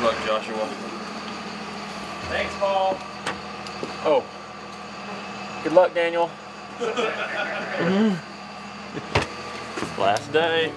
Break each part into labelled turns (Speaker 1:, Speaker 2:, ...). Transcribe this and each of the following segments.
Speaker 1: Good luck, Joshua.
Speaker 2: Thanks, Paul.
Speaker 1: Oh. Good luck, Daniel. Last day.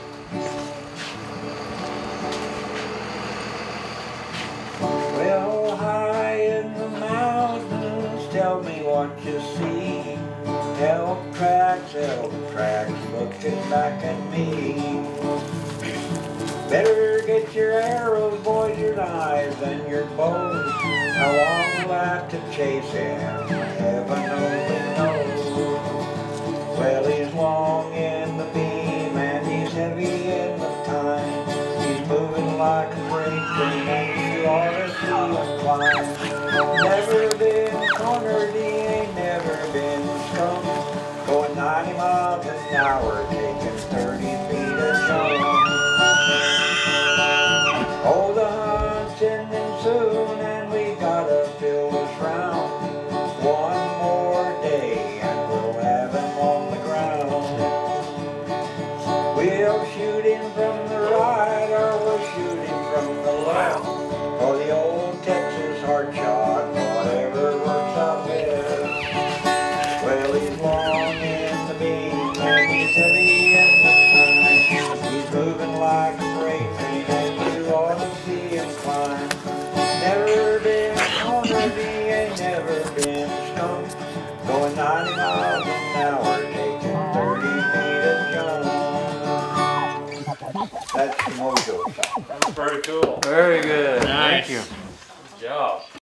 Speaker 3: Well, high in the mountains, tell me what you see. Elk tracks, looking back at me. Better get your arrows, boys, your knives and your bows. How long we'll have to chase him, heaven only knows. Well, he's long in the beam and he's heavy in the time. He's moving like a freight train and you ought to see him climb. Never been cornered, he ain't never been skunked. Going 90 miles an hour, taking 30 feet a jump. Oh, the hunt's ending soon and we gotta fill this round. One more day and we'll have him on the ground. We'll shoot him from the right or we'll shoot him from the left. Or the old Texas hard shot, whatever works out best. Well, he's long in the beam and he's heavy in the time. He's moving like a freight train and you ought to see him climb. Never been cornered, he ain't never been skunked. Going 90 miles an hour, taking 30 feet a jump. That's the MOJO shot.
Speaker 2: That was pretty cool.
Speaker 1: Very good.
Speaker 2: Nice.
Speaker 1: Thank you.
Speaker 2: Good job.